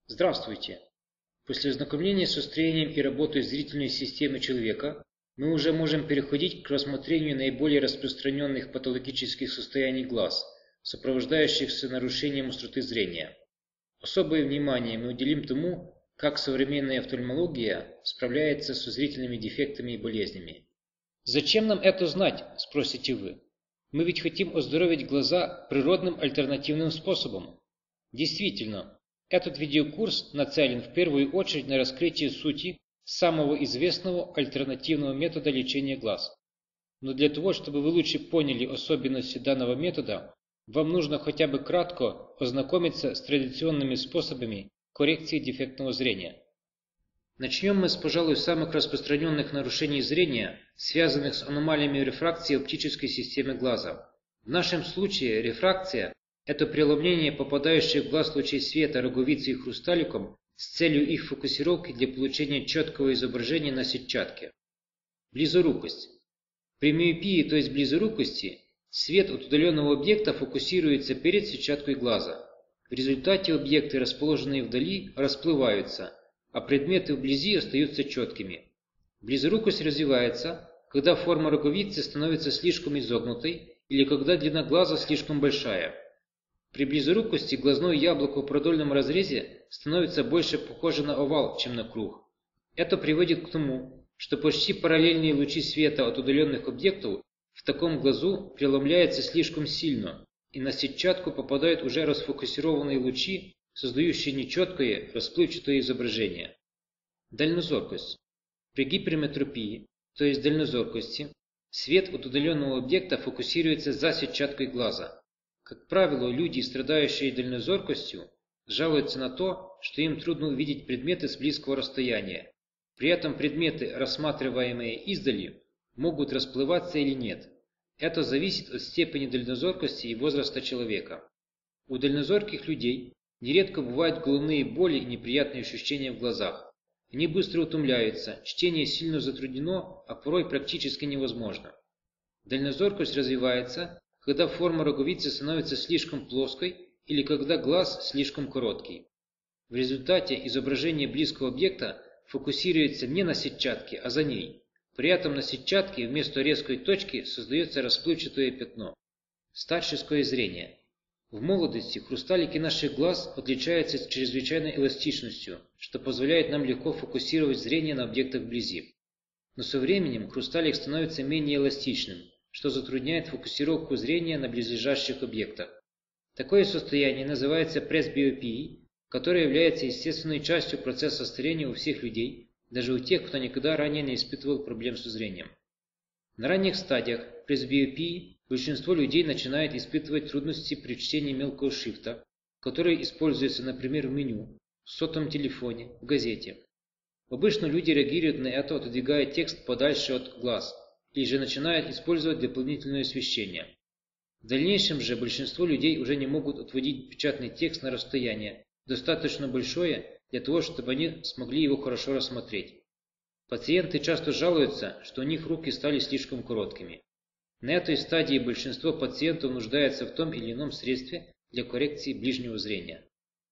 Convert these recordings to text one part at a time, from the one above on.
Здравствуйте! После ознакомления со строением и работой зрительной системы человека мы уже можем переходить к рассмотрению наиболее распространенных патологических состояний глаз, сопровождающихся нарушением остроты зрения. Особое внимание мы уделим тому, как современная офтальмология справляется со зрительными дефектами и болезнями. Зачем нам это знать, спросите вы? Мы ведь хотим оздоровить глаза природным альтернативным способом. Действительно, этот видеокурс нацелен в первую очередь на раскрытие сути самого известного альтернативного метода лечения глаз. Но для того, чтобы вы лучше поняли особенности данного метода, вам нужно хотя бы кратко ознакомиться с традиционными способами коррекции дефектного зрения. Начнем мы с, пожалуй, самых распространенных нарушений зрения, связанных с аномалиями рефракции оптической системы глаза. В нашем случае рефракция – это преломление попадающих в глаз лучей света роговицей и хрусталиком с целью их фокусировки для получения четкого изображения на сетчатке. Близорукость. При миопии, то есть близорукости, свет от удаленного объекта фокусируется перед сетчаткой глаза. В результате объекты, расположенные вдали, расплываются, а предметы вблизи остаются четкими. Близорукость развивается, когда форма роговицы становится слишком изогнутой или когда длина глаза слишком большая. При близорукости глазное яблоко в продольном разрезе становится больше похоже на овал, чем на круг. Это приводит к тому, что почти параллельные лучи света от удаленных объектов в таком глазу преломляются слишком сильно, и на сетчатку попадают уже расфокусированные лучи, создающие нечеткое, расплывчатое изображение. Дальнозоркость. При гиперметропии, то есть дальнозоркости, свет от удаленного объекта фокусируется за сетчаткой глаза. Как правило, люди, страдающие дальнозоркостью, жалуются на то, что им трудно увидеть предметы с близкого расстояния. При этом предметы, рассматриваемые издали, могут расплываться или нет. Это зависит от степени дальнозоркости и возраста человека. У дальнозорких людей нередко бывают головные боли и неприятные ощущения в глазах. Они быстро утомляются, чтение сильно затруднено, а порой практически невозможно. Дальнозоркость развивается, когда форма роговицы становится слишком плоской или когда глаз слишком короткий. В результате изображение близкого объекта фокусируется не на сетчатке, а за ней. При этом на сетчатке вместо резкой точки создается расплывчатое пятно. Старческое зрение. В молодости хрусталики наших глаз отличаются чрезвычайной эластичностью, что позволяет нам легко фокусировать зрение на объектах вблизи. Но со временем хрусталик становится менее эластичным, что затрудняет фокусировку зрения на близлежащих объектах. Такое состояние называется пресбиопией, которая является естественной частью процесса старения у всех людей, даже у тех, кто никогда ранее не испытывал проблем со зрением. На ранних стадиях пресбиопии большинство людей начинает испытывать трудности при чтении мелкого шрифта, который используется, например, в меню, в сотовом телефоне, в газете. Обычно люди реагируют на это, отодвигая текст подальше от глаз, или же начинают использовать дополнительное освещение. В дальнейшем же большинство людей уже не могут отводить печатный текст на расстояние, достаточно большое для того, чтобы они смогли его хорошо рассмотреть. Пациенты часто жалуются, что у них руки стали слишком короткими. На этой стадии большинство пациентов нуждается в том или ином средстве для коррекции ближнего зрения.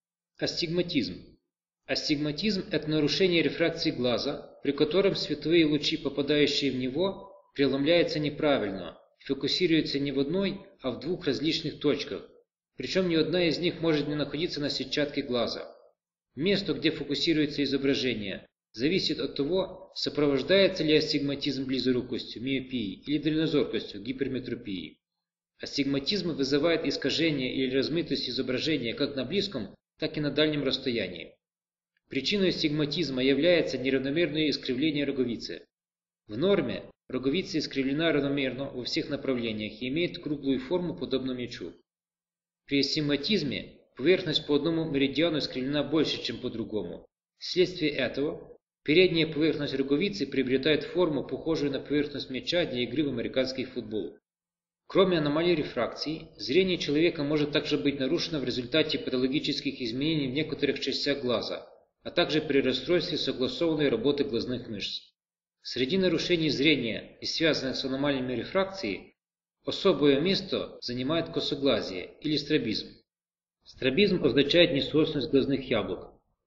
Астигматизм. Астигматизм – это нарушение рефракции глаза, при котором световые лучи, попадающие в него, преломляются неправильно, фокусируются не в одной, а в двух различных точках, причем ни одна из них может не находиться на сетчатке глаза. Место, где фокусируется изображение, зависит от того, сопровождается ли астигматизм близорукостью, миопией или дальнозоркостью, гиперметропией. Астигматизм вызывает искажение или размытость изображения как на близком, так и на дальнем расстоянии. Причиной астигматизма является неравномерное искривление роговицы. В норме роговица искривлена равномерно во всех направлениях и имеет круглую форму, подобно мячу. При астигматизме поверхность по одному меридиану искривлена больше, чем по другому. Вследствие этого передняя поверхность роговицы приобретает форму, похожую на поверхность мяча для игры в американский футбол. Кроме аномалий рефракции, зрение человека может также быть нарушено в результате патологических изменений в некоторых частях глаза, а также при расстройстве согласованной работы глазных мышц. Среди нарушений зрения и связанных с аномалиями рефракции особое место занимает косоглазие или стробизм. Стробизм означает несоосность глазных яблок.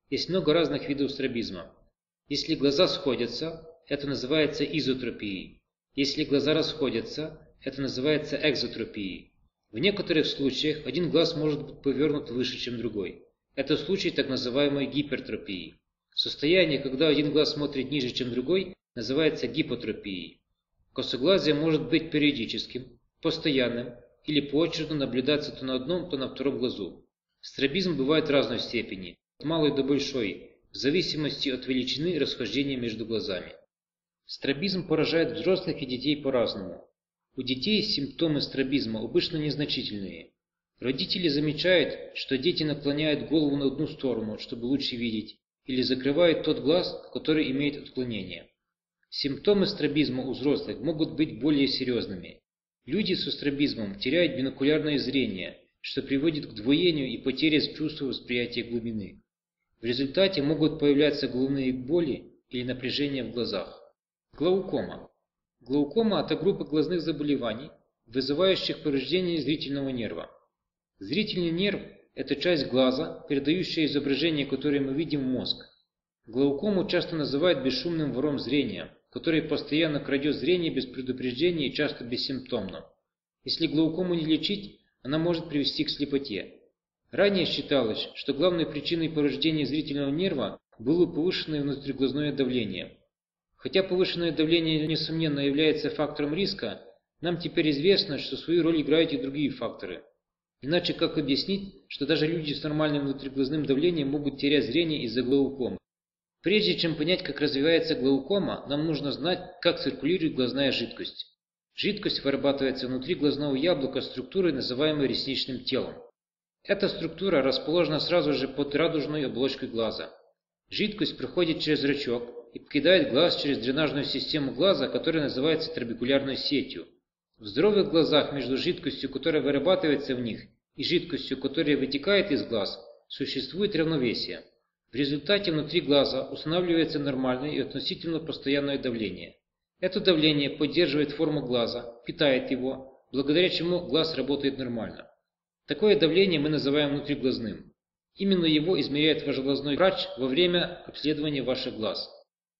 Есть много разных видов стробизма. Если глаза сходятся, это называется изотропией. Если глаза расходятся, это называется экзотропией. В некоторых случаях один глаз может быть повернут выше, чем другой. Это случай так называемой гипертропии. Состояние, когда один глаз смотрит ниже, чем другой, называется гипотропией. Косоглазие может быть периодическим, постоянным или поочередно наблюдаться то на одном, то на втором глазу. Стробизм бывает разной степени, от малой до большой, в зависимости от величины расхождения между глазами. Стробизм поражает взрослых и детей по-разному. У детей симптомы стробизма обычно незначительные. Родители замечают, что дети наклоняют голову на одну сторону, чтобы лучше видеть, или закрывают тот глаз, который имеет отклонение. Симптомы стробизма у взрослых могут быть более серьезными. Люди со стробизмом теряют бинокулярное зрение, что приводит к двоению и потере чувства восприятия глубины. В результате могут появляться головные боли или напряжение в глазах. Глаукома. Глаукома – это группа глазных заболеваний, вызывающих повреждение зрительного нерва. Зрительный нерв – это часть глаза, передающая изображение, которое мы видим в мозг. Глаукому часто называют бесшумным вором зрения, который постоянно крадет зрение без предупреждения и часто бессимптомно. Если глаукому не лечить, она может привести к слепоте. Ранее считалось, что главной причиной повреждения зрительного нерва было повышенное внутриглазное давление. Хотя повышенное давление, несомненно, является фактором риска, нам теперь известно, что свою роль играют и другие факторы. Иначе как объяснить, что даже люди с нормальным внутриглазным давлением могут терять зрение из-за глаукомы? Прежде чем понять, как развивается глаукома, нам нужно знать, как циркулирует глазная жидкость. Жидкость вырабатывается внутри глазного яблока структурой, называемой ресничным телом. Эта структура расположена сразу же под радужной оболочкой глаза. Жидкость проходит через зрачок и покидает глаз через дренажную систему глаза, которая называется трабекулярной сетью. В здоровых глазах между жидкостью, которая вырабатывается в них, и жидкостью, которая вытекает из глаз, существует равновесие. В результате внутри глаза устанавливается нормальное и относительно постоянное давление. Это давление поддерживает форму глаза, питает его, благодаря чему глаз работает нормально. Такое давление мы называем внутриглазным. Именно его измеряет ваш глазной врач во время обследования ваших глаз.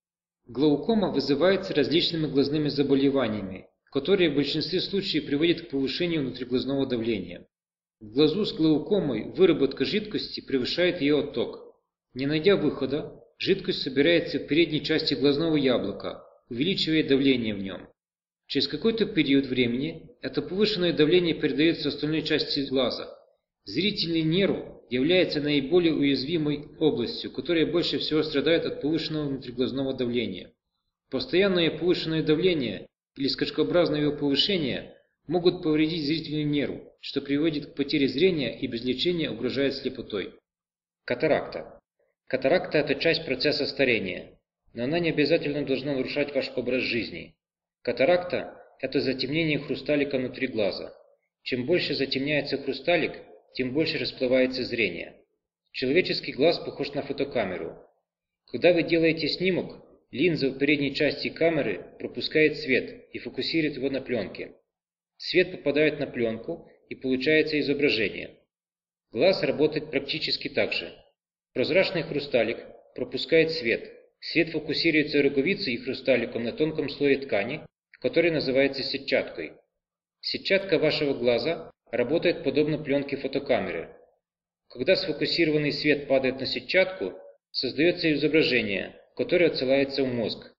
Глаукома вызывается различными глазными заболеваниями, которые в большинстве случаев приводят к повышению внутриглазного давления. В глазу с глаукомой выработка жидкости превышает ее отток. Не найдя выхода, жидкость собирается в передней части глазного яблока, увеличивая давление в нем. Через какой-то период времени это повышенное давление передается остальной части глаза. Зрительный нерв является наиболее уязвимой областью, которая больше всего страдает от повышенного внутриглазного давления. Постоянное повышенное давление или скачкообразное его повышение могут повредить зрительный нерв, что приводит к потере зрения и без лечения угрожает слепотой. Катаракта. Катаракта – это часть процесса старения, но она не обязательно должна нарушать ваш образ жизни. Катаракта – это затемнение хрусталика внутри глаза. Чем больше затемняется хрусталик, тем больше расплывается зрение. Человеческий глаз похож на фотокамеру. Когда вы делаете снимок, линза в передней части камеры пропускает свет и фокусирует его на пленке. Свет попадает на пленку и получается изображение. Глаз работает практически так же. Прозрачный хрусталик пропускает свет. Свет фокусируется роговицей и хрусталиком на тонком слое ткани, который называется сетчаткой. Сетчатка вашего глаза работает подобно пленке фотокамеры. Когда сфокусированный свет падает на сетчатку, создается изображение, которое отсылается в мозг.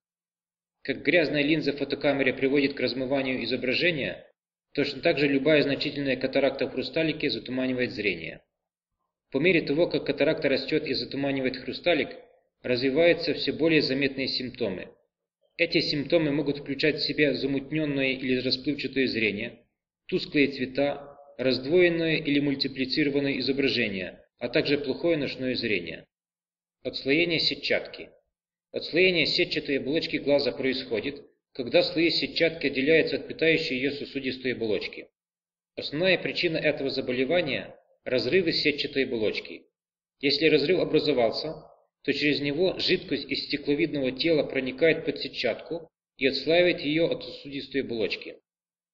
Как грязная линза в фотокамере приводит к размыванию изображения, точно так же любая значительная катаракта в хрусталике затуманивает зрение. По мере того, как катаракта растет и затуманивает хрусталик, развиваются все более заметные симптомы. Эти симптомы могут включать в себя замутненное или расплывчатое зрение, тусклые цвета, раздвоенное или мультиплицированное изображение, а также плохое ночное зрение. Отслоение сетчатки. Отслоение сетчатой оболочки глаза происходит, когда слои сетчатки отделяются от питающей ее сосудистой оболочки. Основная причина этого заболевания – разрывы сетчатой оболочки. Если разрыв образовался, то через него жидкость из стекловидного тела проникает под сетчатку и отслаивает ее от сосудистой оболочки.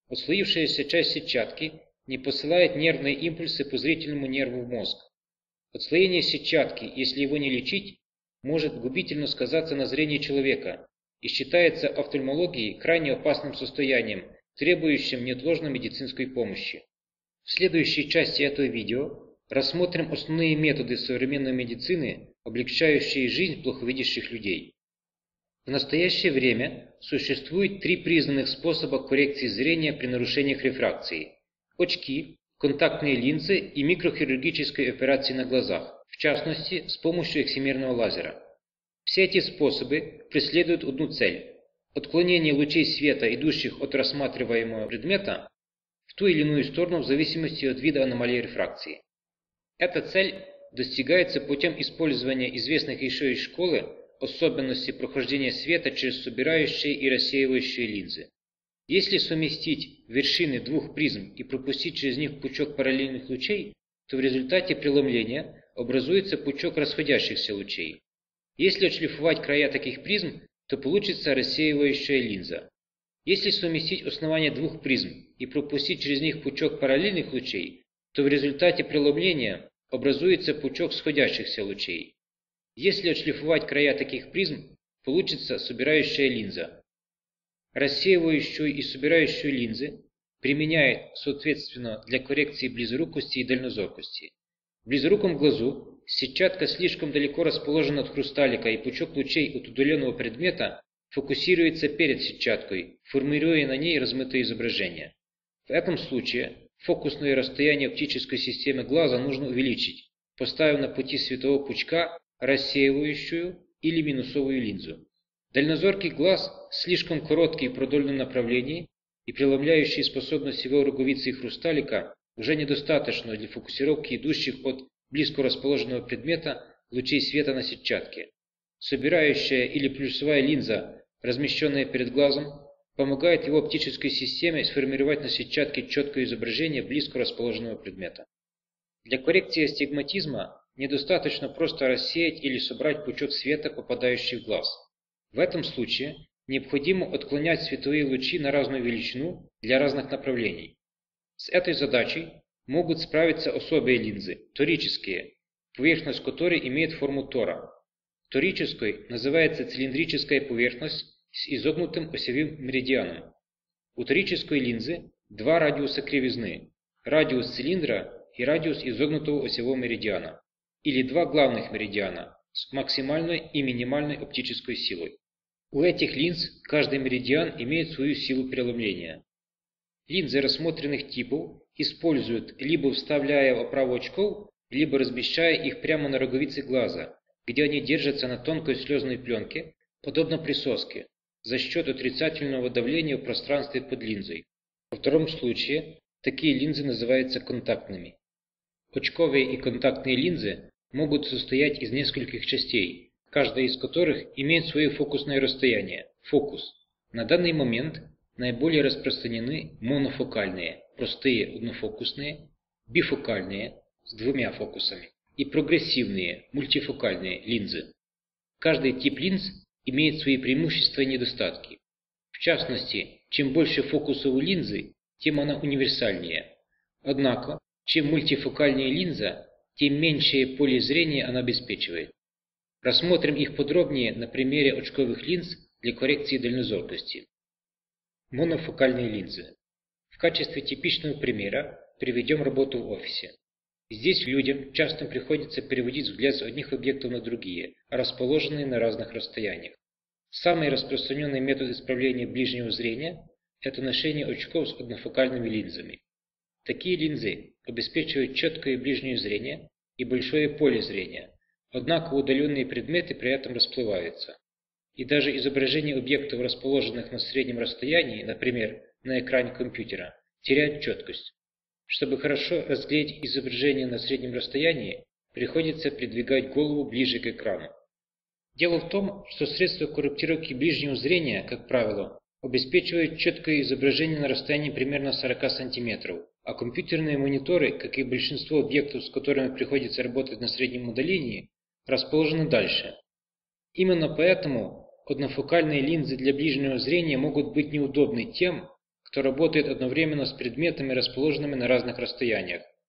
Отслоившаяся часть сетчатки не посылает нервные импульсы по зрительному нерву в мозг. Отслоение сетчатки, если его не лечить, может губительно сказаться на зрении человека и считается офтальмологией крайне опасным состоянием, требующим неотложной медицинской помощи. В следующей части этого видео рассмотрим основные методы современной медицины, облегчающие жизнь плоховидящих людей. В настоящее время существует три признанных способа коррекции зрения при нарушениях рефракции: очки, контактные линзы и микрохирургические операции на глазах, в частности с помощью эксимерного лазера. Все эти способы преследуют одну цель – отклонение лучей света, идущих от рассматриваемого предмета, в ту или иную сторону в зависимости от вида аномалии рефракции. Эта цель достигается путем использования известных еще из школы особенностей прохождения света через собирающие и рассеивающие линзы. Если совместить вершины двух призм и пропустить через них пучок параллельных лучей, то в результате преломления образуется пучок расходящихся лучей. Если отшлифовать края таких призм, то получится рассеивающая линза. Если совместить основания двух призм и пропустить через них пучок параллельных лучей, то в результате преломления образуется пучок сходящихся лучей. Если отшлифовать края таких призм, получится собирающая линза. Рассеивающую и собирающую линзы применяют, соответственно, для коррекции близорукости и дальнозоркости. В близоруком глазу сетчатка слишком далеко расположена от хрусталика, и пучок лучей от удаленного предмета фокусируется перед сетчаткой, формируя на ней размытое изображение. В этом случае фокусное расстояние оптической системы глаза нужно увеличить, поставив на пути светового пучка рассеивающую или минусовую линзу. Дальнозоркий глаз слишком короткий в продольном направлении, и преломляющие способности его роговицы и хрусталика уже недостаточно для фокусировки идущих от близко расположенного предмета лучей света на сетчатке. Собирающая или плюсовая линза, размещенная перед глазом, помогает его оптической системе сформировать на сетчатке четкое изображение близко расположенного предмета. Для коррекции астигматизма недостаточно просто рассеять или собрать пучок света, попадающий в глаз. В этом случае необходимо отклонять световые лучи на разную величину для разных направлений. С этой задачей могут справиться особые линзы, торические, поверхность которой имеет форму тора. Торической называется цилиндрическая поверхность с изогнутым осевым меридианом. У торической линзы два радиуса кривизны – радиус цилиндра и радиус изогнутого осевого меридиана, или два главных меридиана с максимальной и минимальной оптической силой. У этих линз каждый меридиан имеет свою силу преломления. Линзы рассмотренных типов используют, либо вставляя в оправу очков, либо размещая их прямо на роговице глаза, где они держатся на тонкой слезной пленке, подобно присоске, за счет отрицательного давления в пространстве под линзой. Во втором случае такие линзы называются контактными. Очковые и контактные линзы могут состоять из нескольких частей, каждая из которых имеет свое фокусное расстояние – фокус. На данный момент наиболее распространены монофокальные, простые однофокусные, бифокальные с двумя фокусами и прогрессивные, мультифокальные линзы. Каждый тип линз имеет свои преимущества и недостатки. В частности, чем больше фокусов у линзы, тем она универсальнее. Однако, чем мультифокальнее линза, тем меньшее поле зрения она обеспечивает. Рассмотрим их подробнее на примере очковых линз для коррекции дальнозоркости. Монофокальные линзы. В качестве типичного примера приведем работу в офисе. Здесь людям часто приходится переводить взгляд с одних объектов на другие, расположенные на разных расстояниях. Самый распространенный метод исправления ближнего зрения – это ношение очков с однофокальными линзами. Такие линзы обеспечивают четкое ближнее зрение и большое поле зрения, однако удаленные предметы при этом расплываются. И даже изображение объектов, расположенных на среднем расстоянии, например, на экране компьютера, теряет четкость. Чтобы хорошо разглядеть изображение на среднем расстоянии, приходится придвигать голову ближе к экрану. Дело в том, что средства корректировки ближнего зрения, как правило, обеспечивают четкое изображение на расстоянии примерно 40 см, а компьютерные мониторы, как и большинство объектов, с которыми приходится работать на среднем удалении, расположены дальше. Именно поэтому однофокальные линзы для ближнего зрения могут быть неудобны тем, кто работает одновременно с предметами, расположенными на разных расстояниях.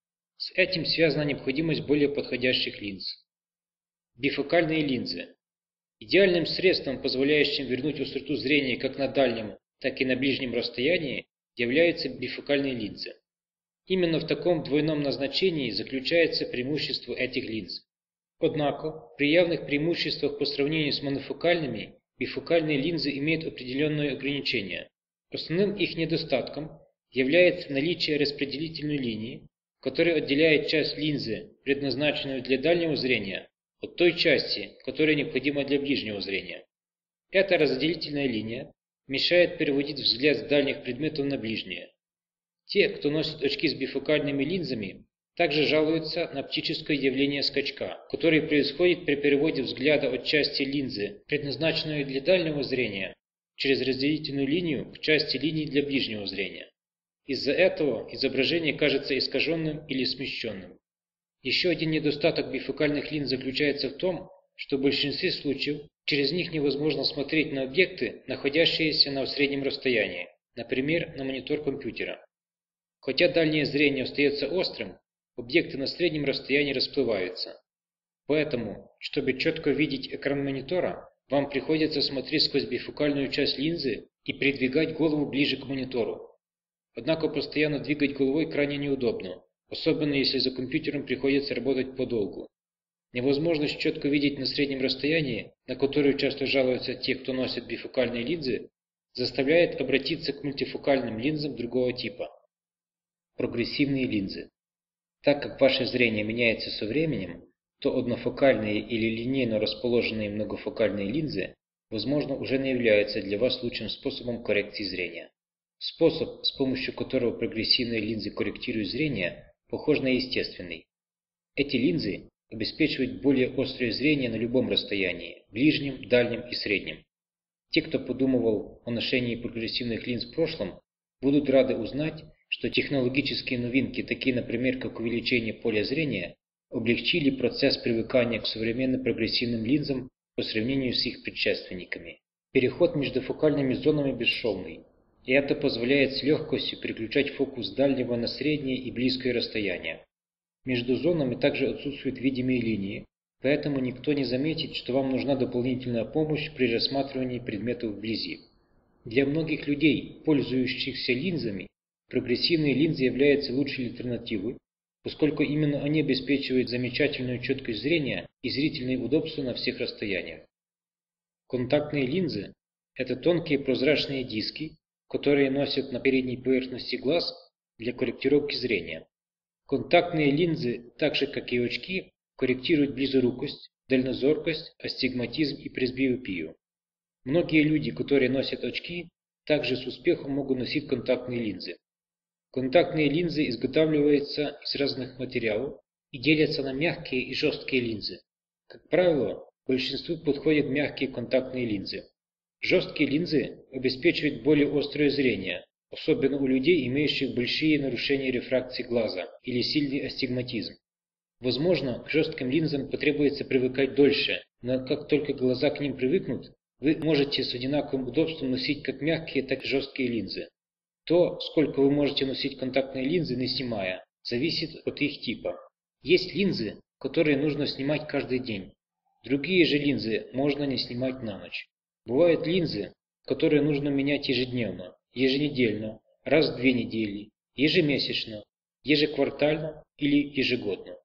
С этим связана необходимость более подходящих линз. Бифокальные линзы. Идеальным средством, позволяющим вернуть остроту зрения как на дальнем, так и на ближнем расстоянии, являются бифокальные линзы. Именно в таком двойном назначении заключается преимущество этих линз. Однако, при явных преимуществах по сравнению с монофокальными, бифокальные линзы имеют определенные ограничения. Основным их недостатком является наличие распределительной линии, которая отделяет часть линзы, предназначенную для дальнего зрения, от той части, которая необходима для ближнего зрения. Эта разделительная линия мешает переводить взгляд с дальних предметов на ближние. Те, кто носит очки с бифокальными линзами, также жалуются на оптическое явление скачка, которое происходит при переводе взгляда от части линзы, предназначенной для дальнего зрения, через разделительную линию к части линии для ближнего зрения. Из-за этого изображение кажется искаженным или смещенным. Еще один недостаток бифокальных линз заключается в том, что в большинстве случаев через них невозможно смотреть на объекты, находящиеся на среднем расстоянии, например, на монитор компьютера. Хотя дальнее зрение остается острым, объекты на среднем расстоянии расплываются. Поэтому, чтобы четко видеть экран монитора, вам приходится смотреть сквозь бифокальную часть линзы и придвигать голову ближе к монитору. Однако постоянно двигать головой крайне неудобно, особенно если за компьютером приходится работать подолгу. Невозможность четко видеть на среднем расстоянии, на которое часто жалуются те, кто носит бифокальные линзы, заставляет обратиться к мультифокальным линзам другого типа. Прогрессивные линзы. Так как ваше зрение меняется со временем, то однофокальные или линейно расположенные многофокальные линзы, возможно, уже не являются для вас лучшим способом коррекции зрения. Способ, с помощью которого прогрессивные линзы корректируют зрение, похож на естественный. Эти линзы обеспечивают более острое зрение на любом расстоянии – ближнем, дальнем и среднем. Те, кто подумывал о ношении прогрессивных линз в прошлом, будут рады узнать, что технологические новинки, такие, например, как увеличение поля зрения, облегчили процесс привыкания к современным прогрессивным линзам по сравнению с их предшественниками. Переход между фокальными зонами бесшовный, и это позволяет с легкостью переключать фокус с дальнего на среднее и близкое расстояние. Между зонами также отсутствуют видимые линии, поэтому никто не заметит, что вам нужна дополнительная помощь при рассматривании предметов вблизи. Для многих людей, пользующихся линзами, прогрессивные линзы являются лучшей альтернативой, поскольку именно они обеспечивают замечательную четкость зрения и зрительные удобства на всех расстояниях. Контактные линзы – это тонкие прозрачные диски, которые носят на передней поверхности глаз для корректировки зрения. Контактные линзы, так же как и очки, корректируют близорукость, дальнозоркость, астигматизм и пресбиопию. Многие люди, которые носят очки, также с успехом могут носить контактные линзы. Контактные линзы изготавливаются из разных материалов и делятся на мягкие и жесткие линзы. Как правило, большинству подходят мягкие контактные линзы. Жесткие линзы обеспечивают более острое зрение, особенно у людей, имеющих большие нарушения рефракции глаза или сильный астигматизм. Возможно, к жестким линзам потребуется привыкать дольше, но как только глаза к ним привыкнут, вы можете с одинаковым удобством носить как мягкие, так и жесткие линзы. То, сколько вы можете носить контактные линзы, не снимая, зависит от их типа. Есть линзы, которые нужно снимать каждый день. Другие же линзы можно не снимать на ночь. Бывают линзы, которые нужно менять ежедневно, еженедельно, раз в 2 недели, ежемесячно, ежеквартально или ежегодно.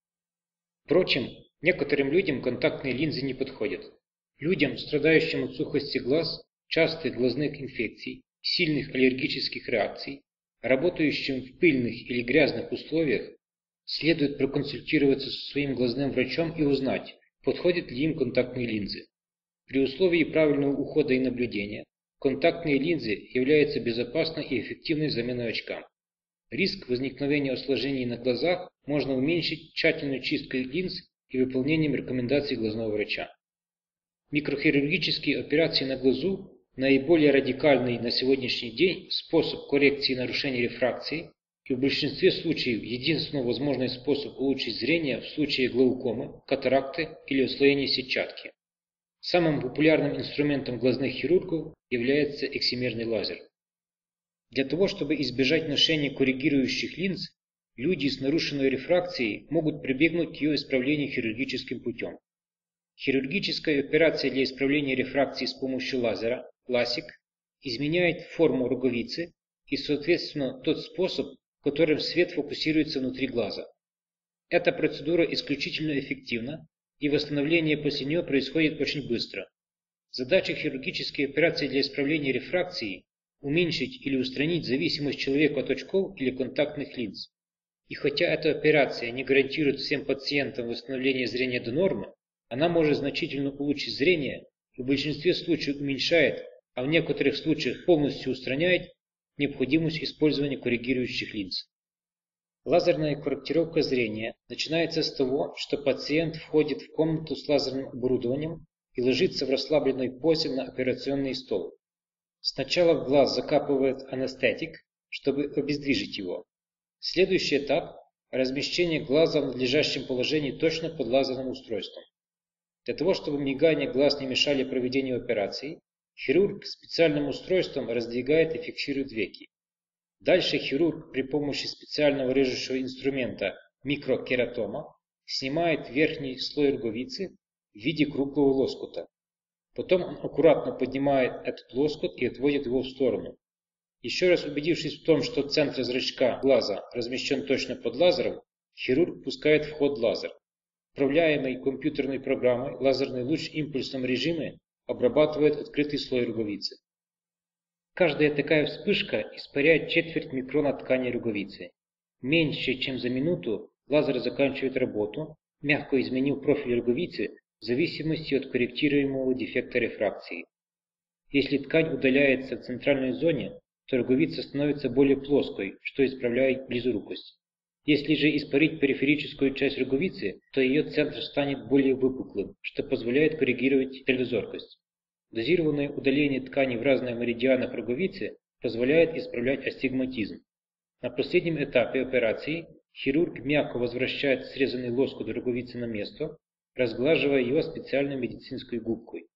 Впрочем, некоторым людям контактные линзы не подходят. Людям, страдающим от сухости глаз, частых глазных инфекций, сильных аллергических реакций, работающим в пыльных или грязных условиях, следует проконсультироваться со своим глазным врачом и узнать, подходят ли им контактные линзы. При условии правильного ухода и наблюдения, контактные линзы являются безопасной и эффективной заменой очкам. Риск возникновения осложнений на глазах можно уменьшить тщательной чисткой линз и выполнением рекомендаций глазного врача. Микрохирургические операции на глазу – наиболее радикальный на сегодняшний день способ коррекции нарушений рефракции и в большинстве случаев единственный возможный способ улучшить зрение в случае глаукомы, катаракты или отслоения сетчатки. Самым популярным инструментом глазных хирургов является эксимерный лазер. Для того, чтобы избежать ношения корректирующих линз, Люди с нарушенной рефракцией могут прибегнуть к ее исправлению хирургическим путем. Хирургическая операция для исправления рефракции с помощью лазера, LASIK, изменяет форму роговицы и, соответственно, тот способ, которым свет фокусируется внутри глаза. Эта процедура исключительно эффективна, и восстановление после нее происходит очень быстро. Задача хирургической операции для исправления рефракции – уменьшить или устранить зависимость человека от очков или контактных линз. И хотя эта операция не гарантирует всем пациентам восстановление зрения до нормы, она может значительно улучшить зрение и в большинстве случаев уменьшает, а в некоторых случаях полностью устраняет необходимость использования корректирующих линз. Лазерная корректировка зрения начинается с того, что пациент входит в комнату с лазерным оборудованием и ложится в расслабленной позе на операционный стол. Сначала в глаз закапывают анестетик, чтобы обездвижить его. Следующий этап – размещение глаза в надлежащем положении точно под лазерным устройством. Для того, чтобы мигание глаз не мешали проведению операции, хирург специальным устройством раздвигает и фиксирует веки. Дальше хирург при помощи специального режущего инструмента микрокератома снимает верхний слой роговицы в виде круглого лоскута. Потом он аккуратно поднимает этот лоскут и отводит его в сторону. Еще раз убедившись в том, что центр зрачка глаза размещен точно под лазером, хирург пускает в ход лазер. Управляемый компьютерной программой лазерный луч в импульсном режиме обрабатывает открытый слой роговицы. Каждая такая вспышка испаряет четверть микрона ткани роговицы. Меньше чем за минуту лазер заканчивает работу, мягко изменив профиль роговицы в зависимости от корректируемого дефекта рефракции. Если ткань удаляется в центральной зоне, то роговица становится более плоской, что исправляет близорукость. Если же испарить периферическую часть роговицы, то ее центр станет более выпуклым, что позволяет корректировать дальнозоркость. Дозированное удаление ткани в разных меридианах роговицы позволяет исправлять астигматизм. На последнем этапе операции хирург мягко возвращает срезанный лоскут роговицы на место, разглаживая его специальной медицинской губкой.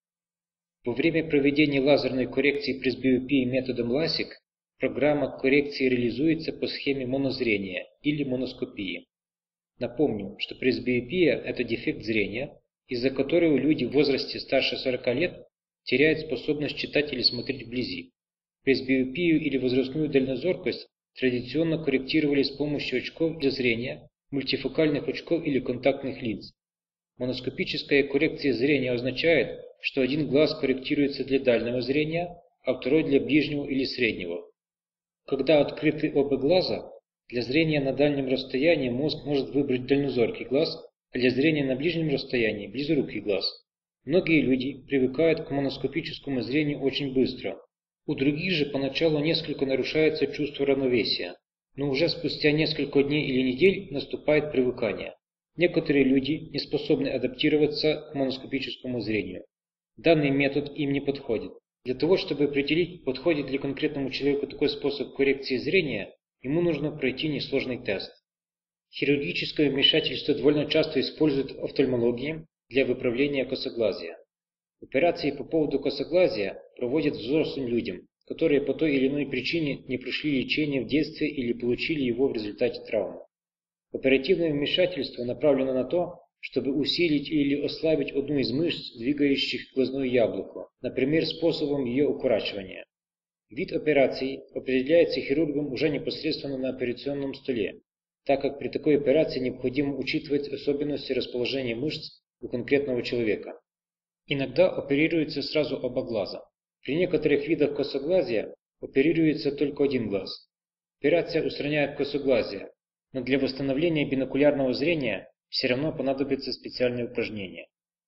Во время проведения лазерной коррекции пресбиопии методом LASIK программа коррекции реализуется по схеме монозрения или моноскопии. Напомню, что пресбиопия – это дефект зрения, из-за которого люди в возрасте старше 40 лет теряют способность читать или смотреть вблизи. Пресбиопию или возрастную дальнозоркость традиционно корректировали с помощью очков для зрения, мультифокальных очков или контактных линз. Моноскопическая коррекция зрения означает, что один глаз корректируется для дальнего зрения, а второй для ближнего или среднего. Когда открыты оба глаза, для зрения на дальнем расстоянии мозг может выбрать дальнозоркий глаз, а для зрения на ближнем расстоянии – близорукий глаз. Многие люди привыкают к моноскопическому зрению очень быстро. У других же поначалу несколько нарушается чувство равновесия, но уже спустя несколько дней или недель наступает привыкание. Некоторые люди не способны адаптироваться к моноскопическому зрению. Данный метод им не подходит. Для того, чтобы определить, подходит ли конкретному человеку такой способ коррекции зрения, ему нужно пройти несложный тест. Хирургическое вмешательство довольно часто используют в офтальмологии для выправления косоглазия. Операции по поводу косоглазия проводят взрослым людям, которые по той или иной причине не прошли лечение в детстве или получили его в результате травмы. Оперативное вмешательство направлено на то, чтобы усилить или ослабить одну из мышц, двигающих глазное яблоко, например, способом ее укорачивания. Вид операции определяется хирургом уже непосредственно на операционном столе, так как при такой операции необходимо учитывать особенности расположения мышц у конкретного человека. Иногда оперируется сразу оба глаза. При некоторых видах косоглазия оперируется только один глаз. Операция устраняет косоглазие, но для восстановления бинокулярного зрения все равно понадобятся специальные упражнения.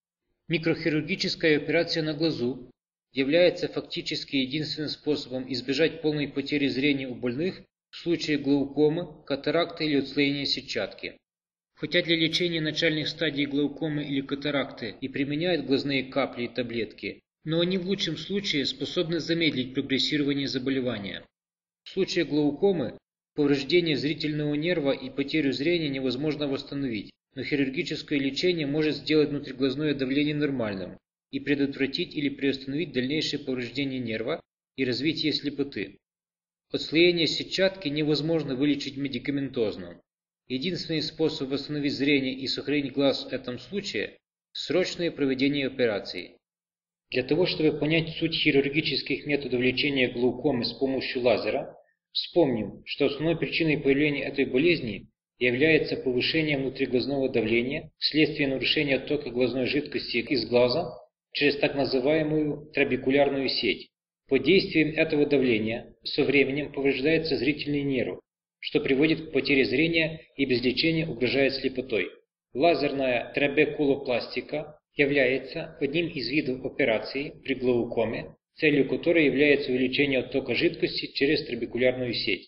Микрохирургическая операция на глазу является фактически единственным способом избежать полной потери зрения у больных в случае глаукомы, катаракты или отслоения сетчатки. Хотя для лечения начальных стадий глаукомы или катаракты и применяют глазные капли и таблетки, но они в лучшем случае способны замедлить прогрессирование заболевания. В случае глаукомы повреждение зрительного нерва и потерю зрения невозможно восстановить, но хирургическое лечение может сделать внутриглазное давление нормальным и предотвратить или приостановить дальнейшее повреждение нерва и развитие слепоты. Отслоение сетчатки невозможно вылечить медикаментозно. Единственный способ восстановить зрение и сохранить глаз в этом случае – срочное проведение операции. Для того, чтобы понять суть хирургических методов лечения глаукомы с помощью лазера, вспомним, что основной причиной появления этой болезни является повышение внутриглазного давления вследствие нарушения оттока глазной жидкости из глаза через так называемую трабекулярную сеть. Под действием этого давления со временем повреждается зрительный нерв, что приводит к потере зрения и без лечения угрожает слепотой. Лазерная трабекулопластика является одним из видов операции при глаукоме, целью которой является увеличение оттока жидкости через трабекулярную сеть.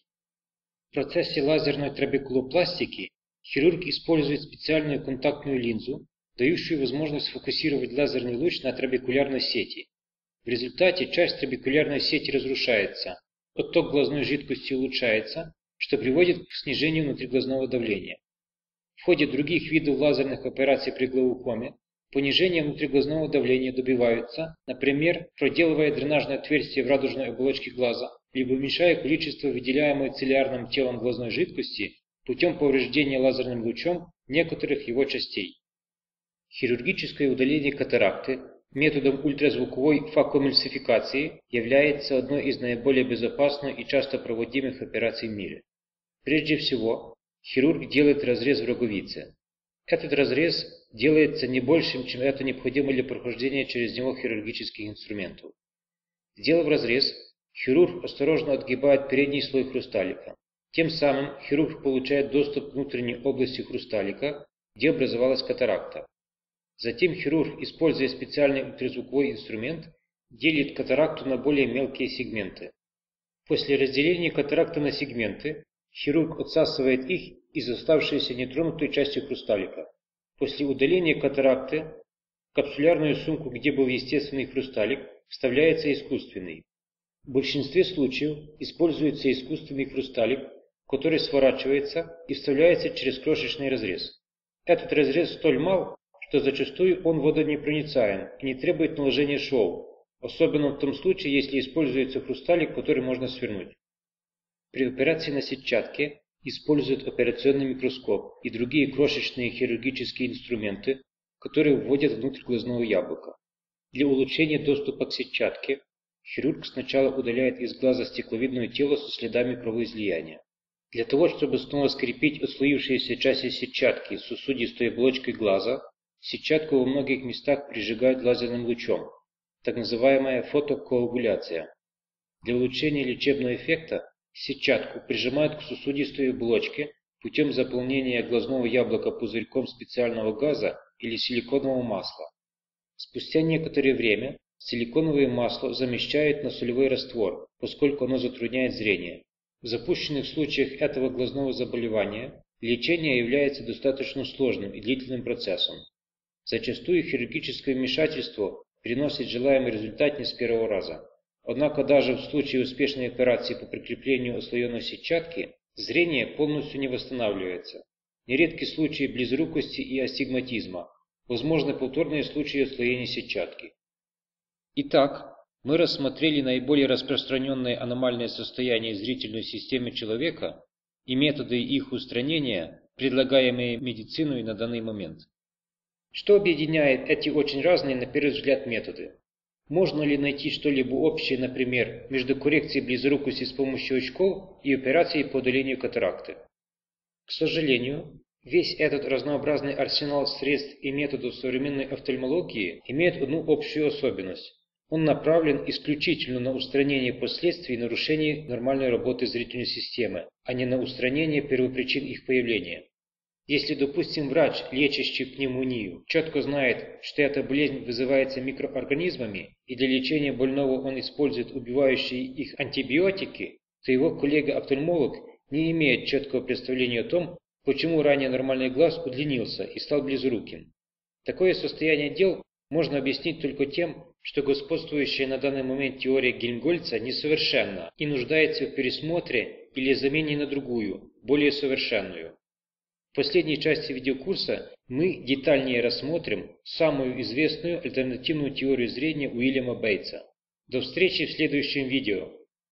В процессе лазерной трабекулопластики хирург использует специальную контактную линзу, дающую возможность сфокусировать лазерный луч на трабекулярной сети. В результате часть трабекулярной сети разрушается, отток глазной жидкости улучшается, что приводит к снижению внутриглазного давления. В ходе других видов лазерных операций при глаукоме понижение внутриглазного давления добиваются, например, проделывая дренажное отверстие в радужной оболочке глаза, либо уменьшая количество выделяемой цилиарным телом глазной жидкости путем повреждения лазерным лучом некоторых его частей. Хирургическое удаление катаракты методом ультразвуковой факоэмульсификации является одной из наиболее безопасных и часто проводимых операций в мире. Прежде всего, хирург делает разрез в роговице. Этот разрез делается не большим, чем это необходимо для прохождения через него хирургических инструментов. Сделав разрез, хирург осторожно отгибает передний слой хрусталика. Тем самым хирург получает доступ к внутренней области хрусталика, где образовалась катаракта. Затем хирург, используя специальный ультразвуковой инструмент, делит катаракту на более мелкие сегменты. После разделения катаракты на сегменты, хирург отсасывает их из оставшейся нетронутой части хрусталика. После удаления катаракты в капсулярную сумку, где был естественный хрусталик, вставляется искусственный. В большинстве случаев используется искусственный хрусталик, который сворачивается и вставляется через крошечный разрез. Этот разрез столь мал, что зачастую он водонепроницаем и не требует наложения швов, особенно в том случае, если используется хрусталик, который можно свернуть. При операции на сетчатке используют операционный микроскоп и другие крошечные хирургические инструменты, которые вводят внутрь глазного яблока. Для улучшения доступа к сетчатке хирург сначала удаляет из глаза стекловидное тело со следами кровоизлияния. Для того, чтобы снова скрепить отслоившиеся части сетчатки с сосудистой оболочкой глаза, сетчатку во многих местах прижигают лазерным лучом, так называемая фотокоагуляция. Для улучшения лечебного эффекта сетчатку прижимают к сосудистой оболочке путем заполнения глазного яблока пузырьком специального газа или силиконового масла. Спустя некоторое время силиконовое масло замещают на солевой раствор, поскольку оно затрудняет зрение. В запущенных случаях этого глазного заболевания лечение является достаточно сложным и длительным процессом. Зачастую хирургическое вмешательство приносит желаемый результат не с первого раза. Однако даже в случае успешной операции по прикреплению отслоенной сетчатки зрение полностью не восстанавливается. Нередки случаи близорукости и астигматизма, возможны повторные случаи отслоения сетчатки. Итак, мы рассмотрели наиболее распространенные аномальные состояния зрительной системы человека и методы их устранения, предлагаемые медициной на данный момент. Что объединяет эти очень разные на первый взгляд методы? Можно ли найти что-либо общее, например, между коррекцией близорукости с помощью очков и операцией по удалению катаракты? К сожалению, весь этот разнообразный арсенал средств и методов современной офтальмологии имеет одну общую особенность. Он направлен исключительно на устранение последствий нарушений нормальной работы зрительной системы, а не на устранение первопричин их появления. Если, допустим, врач, лечащий пневмонию, четко знает, что эта болезнь вызывается микроорганизмами, и для лечения больного он использует убивающие их антибиотики, то его коллега-офтальмолог не имеет четкого представления о том, почему ранее нормальный глаз удлинился и стал близоруким. Такое состояние дел можно объяснить только тем, что господствующая на данный момент теория Гельмгольца несовершенна и нуждается в пересмотре или замене на другую, более совершенную. В последней части видеокурса мы детальнее рассмотрим самую известную альтернативную теорию зрения Уильяма Бейтса. До встречи в следующем видео.